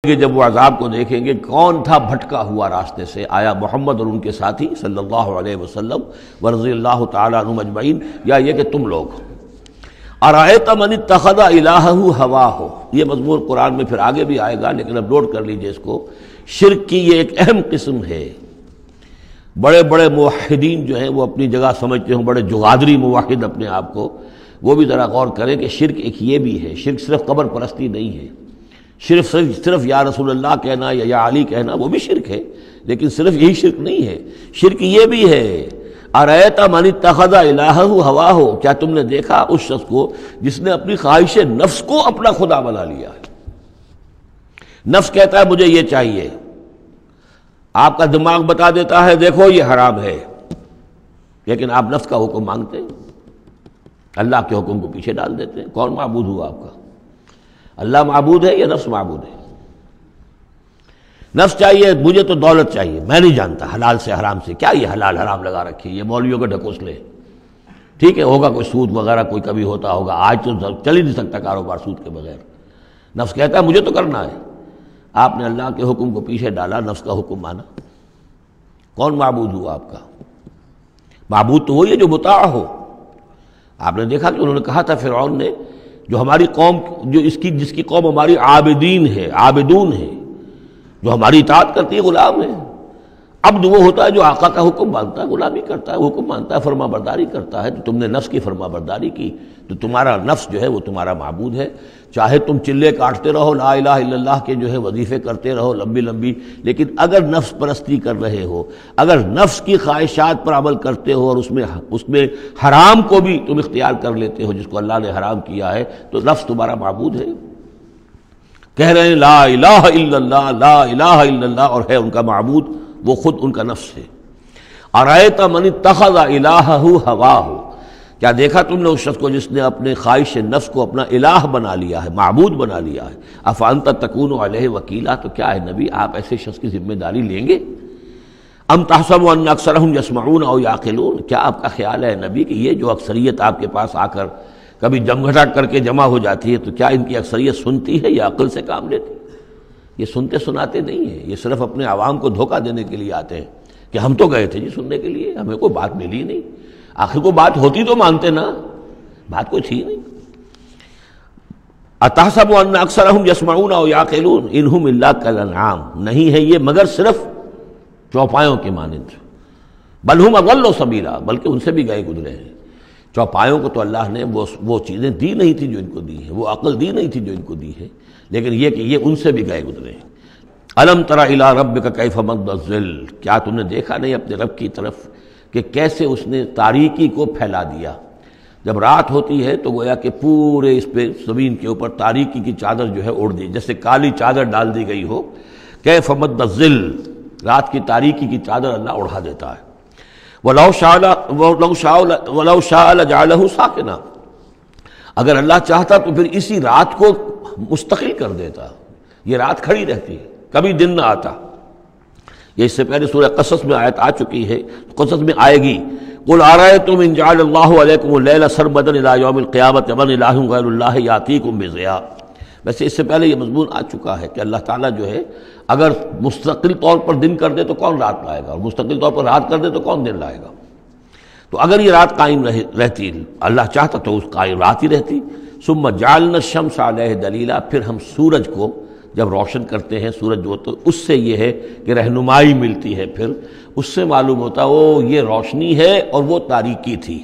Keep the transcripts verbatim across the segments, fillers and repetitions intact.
کہ جب وہ عذاب کو دیکھیں گے کون تھا بھٹکا ہوا راستے سے، آیا محمد اور ان کے ساتھی صلی اللہ علیہ وسلم ورضی اللہ تعالیٰ عنہم اجمعین، یا یہ کہ تم لوگ ارأیت من اتخذ الہہ ہواہ، یہ مضمون قرآن میں پھر آگے بھی آئے گا لیکن اب نوٹ کر لیجئے اس کو، شرک کی یہ ایک اہم قسم ہے۔ بڑے بڑے موحدین جو ہیں وہ اپنی جگہ سمجھتے ہیں، بڑے جغادری موحد اپنے آپ کو، وہ بھی ذرا غور کریں کہ شرک ایک یہ بھی ہے، شرک صرف قبر پرستی نہیں ہے، صرف صرف یا رسول اللہ کہنا یا یا علی کہنا وہ بھی شرک ہے، لیکن صرف یہی شرک نہیں ہے، شرک یہ بھی ہے ارأیت من اتخذ الہہ ہواہ، کیا تم نے دیکھا اس شخص کو جس نے اپنی خواہش نفس کو اپنا خدا بنا لیا ہے۔ نفس کہتا ہے مجھے یہ چاہیے، آپ کا دماغ بتا دیتا ہے دیکھو یہ حرام ہے، لیکن آپ نفس کا حکم مانگتے ہیں، اللہ کے حکم کو پیچھے ڈال دیتے ہیں۔ کون معبود ہوا آپ کا؟ اللہ معبود ہے یا نفس معبود ہے؟ نفس چاہیے مجھے تو دولت چاہیے، میں نہیں جانتا حلال سے حرام سے، کیا یہ حلال حرام لگا رکھی یہ مولویوں کے ڈھکوسلے، ٹھیک ہے ہوگا کوئی سود وغیرہ کوئی کبھی ہوتا ہوگا، آج تو چل ہی نہیں سکتا کاروبار سود کے بغیر۔ نفس کہتا ہے مجھے تو کرنا ہے، آپ نے اللہ کے حکم کو پیچھے ڈالا، نفس کا حکم مانا۔ کون معبود ہوا آپ کا؟ معبود تو وہی ہے جو مطاع ہو۔ آپ نے دیکھا کہ انہوں نے کہا تھا فرعون نے، جو ہماری قوم جو اس کی جس کی قوم ہماری عابدین ہے، عابدون ہے، جو ہماری اطاعت کرتی ہے، غلام ہے۔ عبد وہ ہوتا ہے جو آقا کا حکم مانتا ہے، غلامی کرتا ہے، حکم مانتا ہے، فرما برداری کرتا ہے۔ تو تم نے نفس کی فرما برداری کی تو تمہارا نفس جو ہے وہ تمہارا معبود ہے، چاہے تم چلے کاٹتے رہو، لا الہ الا اللہ کے جو ہے وظیفے کرتے رہو لمبی لمبی، لیکن اگر نفس پرستی کر رہے ہو، اگر نفس کی خواہشات پر عمل کرتے ہو اور اس میں اس میں حرام کو بھی تم اختیار کر لیتے ہو جس کو اللہ نے حرام کیا ہے، تو نفس تمہارا معبود ہے۔ کہہ رہے ہیں لا الہ الا اللہ، لا الہ الا اللہ، اور ہے ان کا معبود وہ خود ان کا نفس ہے۔ ارأیت من اتخذ الہہ ہواہ، کیا دیکھا تم نے اس شخص کو جس نے اپنے خواہش نفس کو اپنا الہ بنا لیا ہے، معبود بنا لیا ہے۔ افانت تکون علیہ وکیلا، تو کیا ہے نبی آپ ایسے شخص کی ذمہ داری لیں گے؟ ام تحسب ان اکثرهم یسمعون او یعقلون، کیا آپ کا خیال ہے نبی کہ یہ جو اکثریت آپ کے پاس آ کر کبھی جمگھٹا کر کے جمع ہو جاتی ہے تو کیا ان کی اکثریت سنتی ہے یا عقل سے کام لیتی؟ یہ سنتے سناتے نہیں ہیں، یہ صرف اپنے عوام کو دھوکہ دینے کے لیے آتے ہیں کہ ہم تو گئے تھے جی سننے کے لیے، ہمیں کوئی بات ملی نہیں، آخر کو بات ہوتی تو مانتے نا، بات کوئی تھی نہیں۔ اتحسب ان اکثرهم یسمعون او یعقلون انہم الا کالانعام، نہیں ہے یہ مگر صرف چوپایوں کے مانند، بل ہم اضل سبیلا، بلکہ ان سے بھی گئے گزرے ہیں۔ چوپایوں کو تو اللہ نے وہ وہ چیزیں دی نہیں تھی جو ان کو دی ہیں، وہ عقل دی نہیں تھی جو ان کو دی ہے، لیکن یہ کہ یہ ان سے بھی گئے گزرے ہیں۔ الم تر الی ربک کیف مد الظل، کیا تم نے دیکھا نہیں اپنے رب کی طرف کہ کیسے اس نے تاریکی کو پھیلا دیا؟ جب رات ہوتی ہے تو گویا کہ پورے اس پہ زمین کے اوپر تاریکی کی چادر جو ہے اوڑھ دی، جیسے کالی چادر ڈال دی گئی ہو۔ کیف مد الظل، رات کی تاریکی کی چادر اللہ اڑا دیتا ہے۔ وَلَوْ شَاءَ لَجَعَلَهُ سَاكِنًا، اگر اللہ چاہتا تو پھر اسی رات کو مستقل کر دیتا، یہ رات کھڑی رہتی ہے، کبھی دن نہ آتا۔ یہ اس سے پہلے سورہ قصص میں آیت آ چکی ہے، قصص میں آئے گی قُلْ أَرَأَيْتُمْ إِنْ جَعَلَ اللَّهُ عَلَيْكُمُ اللَّيْلَ سَرْمَدًا إِلَىٰ يَوْمِ الْقِيَامَةِ مَنْ إِلَٰهٌ غَيْرُ اللَّهِ يَأْتِيكُمْ بِضِيَاءٍ۔ ویسے اس سے پہلے یہ مضمون آ چکا ہے کہ اللہ تعالیٰ جو ہے اگر مستقل طور پر دن کر دے تو کون رات لائے گا، اور مستقل طور پر رات کر دے تو کون دن لائے گا؟ تو اگر یہ رات قائم رہتی، اللہ چاہتا تو اس قائم رات ہی رہتی۔ ثم جعلنا الشمس علیہ دلیلا، پھر ہم سورج کو جب روشن کرتے ہیں، سورج جو تو اس سے یہ ہے کہ رہنمائی ملتی ہے، پھر اس سے معلوم ہوتا وہ یہ روشنی ہے اور وہ تاریکی تھی۔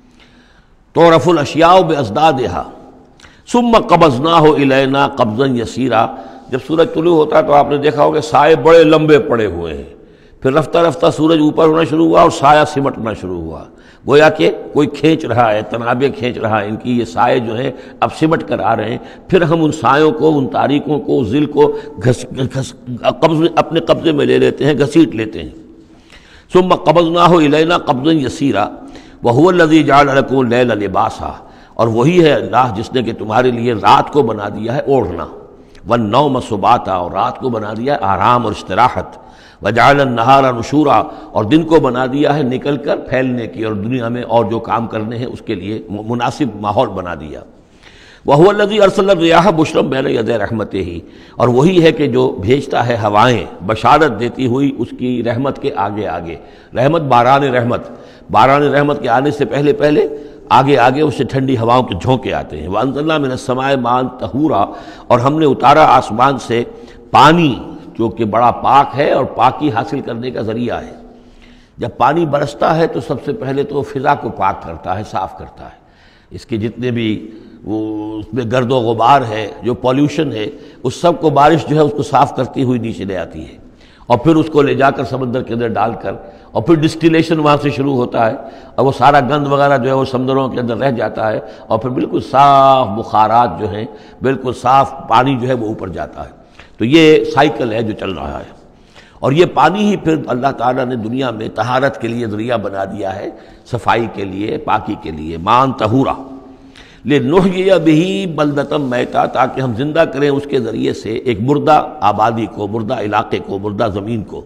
تعرف الاشیاء بازدادها ثم قبضناہ الینا قبضا یسیرا، جب سورج طلوع ہوتا ہے تو آپ نے دیکھا ہوگا سائے بڑے لمبے پڑے ہوئے ہیں، پھر رفتہ رفتہ سورج اوپر ہونا شروع ہوا اور سایہ سمٹنا شروع ہوا، گویا کہ کوئی کھینچ رہا ہے، تنابیں کھینچ رہا ہے، ان کی یہ سائے جو ہیں اب سمٹ کر آ رہے ہیں، پھر ہم ان سایوں کو، ان تاریکوں کو، ذل کو گھس گھس قبض اپنے قبضے میں لے لیتے ہیں، گھسیٹ لیتے ہیں۔ ثم قبضناہ الینا قبضا یسیرا وہو الذی جعل لکم اللیل لباسا، اور وہی ہے اللہ جس نے کہ تمہارے لیے رات کو بنا دیا ہے اوڑھنا، والنوم سباتا، اور رات کو بنا دیا ہے آرام اور استراحت، وجعل النہار نشورا، اور دن کو بنا دیا ہے نکل کر پھیلنے کی اور دنیا میں اور جو کام کرنے ہیں اس کے لیے مناسب ماحول بنا دیا۔ وَهُوَ الَّذِي أَرْسَلَ الرِّيَاحَ بُشْرًا بَيْنَ يَدَيْ رَحْمَتِهِ، اور وہی ہے کہ جو بھیجتا ہے ہوائیں بشارت دیتی ہوئی اس کی رحمت کے آگے آگے. رحمت باران رحمت، باران رحمت کے آنے سے پہلے پہلے آگے آگے اس سے ٹھنڈی ہواؤں کے جھونکے آتے ہیں. وَأَنزَلْنَا مِنَ السَّمَاءِ مَاءً طَهُورًا، اور ہم نے اتارا آسمان سے پانی جو کہ بڑا پاک ہے اور پاکی حاصل کرنے کا ذریعہ ہے. جب پانی برستا ہے تو سب سے پہلے تو فضا کو پاک کرتا ہے، صاف کرتا ہے. اس کے جتنے بھی وہ اس میں گرد و غبار ہے، جو پولیوشن ہے، اس سب کو بارش جو ہے اس کو صاف کرتی ہوئی نیچے لے آتی ہے، اور پھر اس کو لے جا کر سمندر کے اندر ڈال کر، اور پھر ڈسٹیلیشن وہاں سے شروع ہوتا ہے، اور وہ سارا گند وغیرہ جو ہے وہ سمندروں کے اندر رہ جاتا ہے، اور پھر بالکل صاف بخارات جو ہیں، بالکل صاف پانی جو ہے وہ اوپر جاتا ہے. تو یہ سائیکل ہے جو چل رہا ہے. اور یہ پانی ہی پھر اللہ تعالیٰ نے دنیا میں طہارت کے لیے ذریعہ بنا دیا ہے، صفائی کے لیے، پاکی کے لیے. ماء طہورا لنحیی بہ بلدۃ میتا، تاکہ ہم زندہ کریں اس کے ذریعے سے ایک مردہ آبادی کو، مردہ علاقے کو، مردہ زمین کو.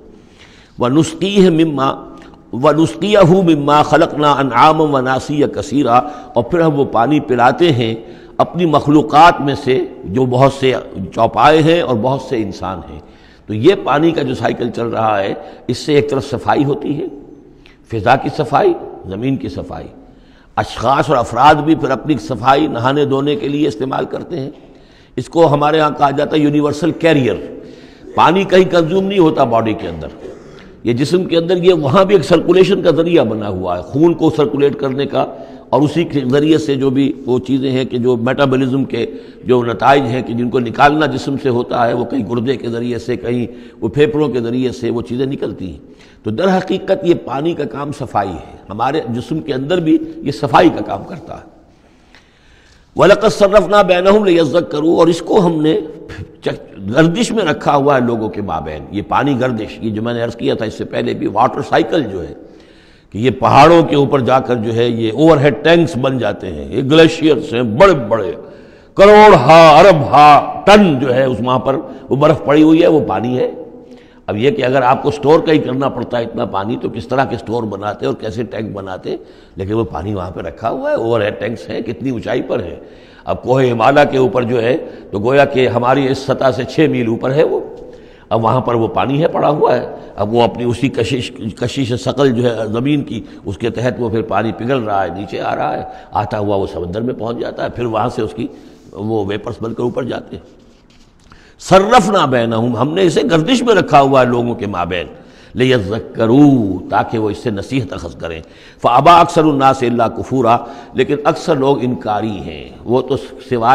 ونسقیہ مما ونسقیہ مما خلقنا انعاما وناسیا کثیرا، اور پھر ہم وہ پانی پلاتے ہیں اپنی مخلوقات میں سے جو بہت سے چوپائے ہیں اور بہت سے انسان ہیں. تو یہ پانی کا جو سائیکل چل رہا ہے، اس سے ایک طرف صفائی ہوتی ہے، فضا کی صفائی، زمین کی صفائی. اشخاص اور افراد بھی پھر اپنی صفائی نہانے دھونے کے لیے استعمال کرتے ہیں. اس کو ہمارے ہاں کہا جاتا ہے یونیورسل کیریئر. پانی کہیں کنزیوم نہیں ہوتا باڈی کے اندر، یہ جسم کے اندر یہ وہاں بھی ایک سرکولیشن کا ذریعہ بنا ہوا ہے، خون کو سرکولیٹ کرنے کا، اور اسی کے ذریعے سے جو بھی وہ چیزیں ہیں کہ جو میٹابولزم کے جو نتائج ہیں کہ جن کو نکالنا جسم سے ہوتا ہے، وہ کہیں گردے کے ذریعے سے، کہیں وہ پھیپھڑوں کے ذریعے سے وہ چیزیں نکلتی ہیں. تو در حقیقت یہ پانی کا کام صفائی ہے، ہمارے جسم کے اندر بھی یہ صفائی کا کام کرتا ہے. وَلَقَدْ صَرَّفْنَا بَيْنَهُمْ لِيَذَّكَّرُوا، اور اس کو ہم نے گردش میں رکھا ہوا ہے لوگوں کے مابین. یہ پانی گردش، یہ جو میں نے عرض کیا تھا اس سے پہلے بھی، واٹر سائیکل جو ہے کہ یہ پہاڑوں کے اوپر جا کر جو ہے یہ اوور ہیڈ ٹینکس بن جاتے ہیں، یہ گلیشیئرس ہیں بڑے بڑے، کروڑ ہا ارب ہا ٹن جو ہے اس وہاں پر وہ برف پڑی ہوئی ہے، وہ پانی ہے. اب یہ کہ اگر آپ کو سٹور کہیں کرنا پڑتا ہے اتنا پانی، تو کس طرح کے سٹور بناتے اور کیسے ٹینک بناتے، لیکن وہ پانی وہاں پہ رکھا ہوا ہے. اوور ہیڈ ٹینکس ہیں، کتنی اونچائی پر ہے. اب کوہ ہمالیہ کے اوپر جو ہے تو گویا کہ ہماری اس سطح سے چھ میل اوپر ہے وہ، اب وہاں پر وہ پانی ہے پڑا ہوا ہے. اب وہ اپنی اسی کشش کشش ثقل جو ہے زمین کی، اس کے تحت وہ پھر پانی پگھل رہا ہے، نیچے آ رہا ہے، آتا ہوا وہ سمندر میں پہنچ جاتا ہے، پھر وہاں سے اس کی وہ ویپرس بن کر اوپر جاتے ہیں. صرفنا بینہم، ہم نے اسے گردش میں رکھا ہوا ہے لوگوں کے مابین. لیذکروا، تاکہ وہ اس سے نصیحت اخذ کریں. فابا اکثر الناس الا کفورا، لیکن اکثر لوگ انکاری ہیں، وہ تو سوائے